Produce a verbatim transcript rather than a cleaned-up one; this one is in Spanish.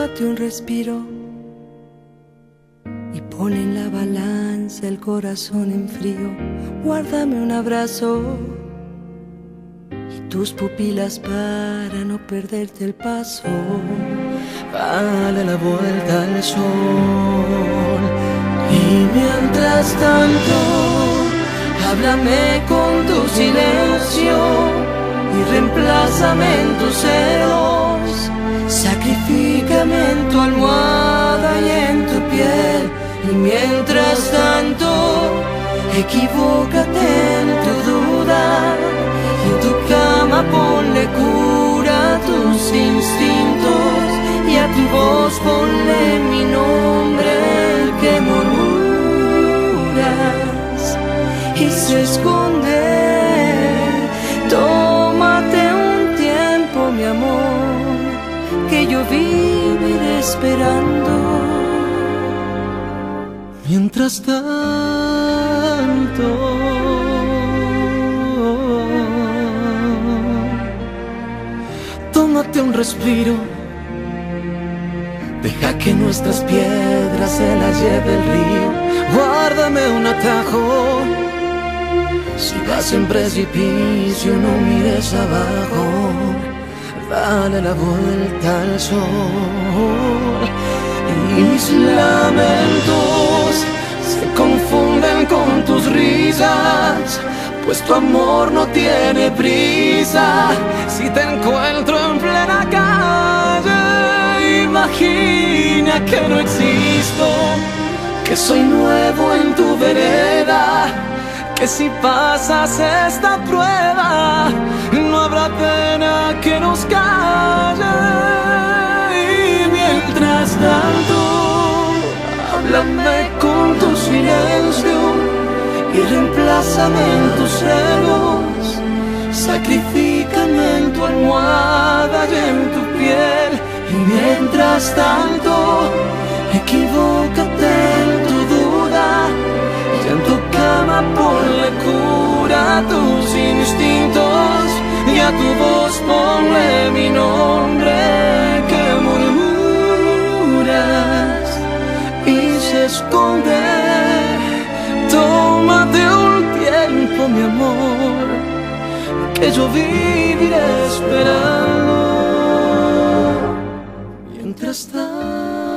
tómate un respiro y pon en la balanza el corazón en frío. Guárdame un abrazo y tus pupilas para no perderte el paso. Dale la vuelta al sol y mientras tanto háblame con tu silencio y reemplázame en tus celos. Sacrifícame en tu almohada y en tu piel. Y mientras tanto, equivócate en tu duda. Y en tu cama ponle cura a tus instintos. Y a tu voz ponle mi nombre, el que murmuras y se esconde. Tómate un tiempo, mi amor, que yo viviré esperando. Mientras tanto, tómate un respiro. Deja que nuestras piedras se las lleve el río. Guárdame un atajo. Si vas en precipicio, no mires abajo. Dale la vuelta al sol. Y mis lamentos se confunden con tus risas, pues tu amor no tiene prisa. Si te encuentro en plena calle, imagina que no existo, que soy nuevo en tu vereda, que si pasas esta prueba no habrá pena que nos calle. Y mientras tanto, háblame con tu silencio y reemplázame en tus celos. Sacrifícame en tu almohada y en tu piel. Y mientras tanto, equivócate en tu duda. Y en tu cama ponle cura a tus instintos. Y a tu voz ponle mi nombre, que murmuras y se esconde. Tómate un tiempo, mi amor, que yo viviré esperando. Mientras tanto,